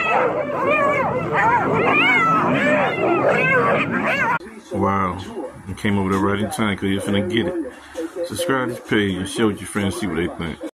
Wow, you came over there right in time because you're finna get it. Subscribe to this page and share with your friends, see what they think.